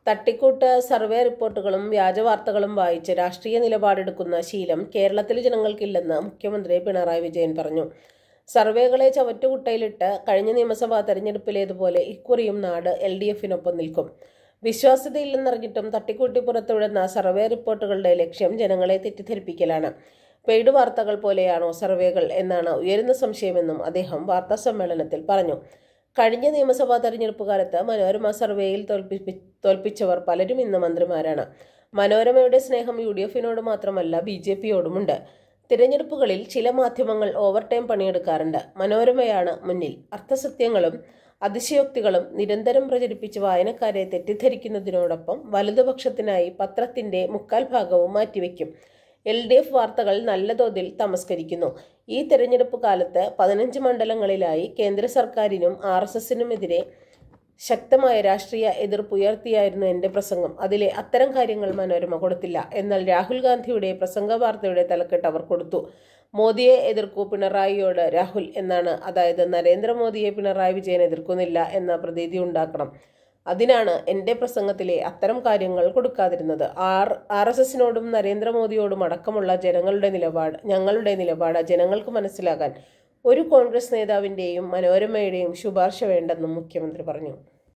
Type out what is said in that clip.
തട്ടിക്കൂട്ട് സർവേ റിപ്പോർട്ടുകളും വ്യാജവാർത്തകളും വായിച്ച് രാഷ്ട്രീയ നിലപാടെടുക്കുന്ന ശീലം കേരളത്തിലെ ജനങ്ങൾക്കില്ലെന്ന് മുഖ്യമന്ത്രി പിണറായി വിജയൻ പറഞ്ഞു. സർവേകളെ ചവറ്റുകുട്ടയിലിട്ട് കഴിഞ്ഞ നിയമസഭാ തെരഞ്ഞെടുപ്പിലേതുപോലെ ഇക്കുറിയും നാട് LDF-നൊപ്പം നിൽക്കും. വിശ്വാസ്യതയില്ലെന്നറിഞ്ഞിട്ടും തട്ടിക്കൂട്ടി പുറത്തുവിടുന്ന സർവേ റിപ്പോർട്ടുകളുടെ ലക്ഷ്യം ജനങ്ങളെ തെറ്റിദ്ധരിപ്പിക്കലാണ്. പെയ്ഡ് വാർത്തകൾ പോലെയാണോ സർവേകൾ എന്നാണ് ഉയരുന്ന സംശയമെന്നും അദ്ദേഹം വാർത്താസമ്മേളനത്തിൽ പറഞ്ഞു. കഴിഞ്ഞ നിയമസഭാ തെരഞ്ഞെടുപ്പ് കാലത്ത് മനോരമ സർവേയിൽ തോൽപ്പിച്ചവർ പലരും ഇന്ന് മന്ത്രിമാരാണ്. മനോരമയുടെ സ്നേഹം UDF-നോട് മാത്രമല്ല BJP-യോടുമുണ്ട്. തിരഞ്ഞെടുപ്പുകളിൽ ചില മാധ്യമങ്ങൾ ഓവർടൈം പണിയെടുക്കാറുണ്ട്. മനോരമയാണ് മുന്നിൽ. അർത്ഥസത്യങ്ങളും അതിശയോക്തികളും നിരന്തരം പ്രചരിപ്പിച്ച് വായനക്കാരെ തെറ്റിദ്ധരിക്കുന്നതിനോടൊപ്പം വലതുപക്ഷത്തിനായി പത്രത്തിന്റെ 3/4 ഭാഗവും മാറ്റിവെക്കും. LDF വാർത്തകൾ നല്ല തോതിൽ തമസ്കരിക്കുന്നു. ഈ തെരഞ്ഞെടുപ്പ് കാലത്ത് 15 മണ്ഡലങ്ങളിലായി കേന്ദ്ര സർക്കാരിനും RSSനുമെതിരെ ശക്തമായ രാഷ്ട്രീയ എതിർപ്പുയർത്തിയായിരുന്നു എന്റെ പ്രസംഗം. അതിലെ അത്തരം കാര്യങ്ങൾ മനോരമ കൊടുത്തില്ല. എന്നാൽ രാഹുൽ ഗാന്ധിയുടെ പ്രസംഗ വാർത്തയുടെ തലക്കെട്ട് അവർ കൊടുത്തു. മോദിയെ എതിർക്കൂ പിണറായിയോട് രാഹുൽ എന്നാണ്. അതായത് നരേന്ദ്രമോദിയെ പിണറായി വിജയൻ എതിർക്കുന്നില്ല എന്ന പ്രതീതി ഉണ്ടാക്കണം. അതിനാണ് എന്റെ പ്രസംഗത്തിലെ അത്തരം കാര്യങ്ങൾ കൊടുക്കാതിരുന്നത്. RSSനോടും നരേന്ദ്രമോദിയോടും അടക്കമുള്ള ഞങ്ങളുടെ നിലപാട് ജനങ്ങൾക്ക് മനസ്സിലാകാൻ ഒരു കോൺഗ്രസ് നേതാവിന്റെയും മനോരമയുടെയും ശുപാർശ വേണ്ടെന്നും മുഖ്യമന്ത്രി പറഞ്ഞു.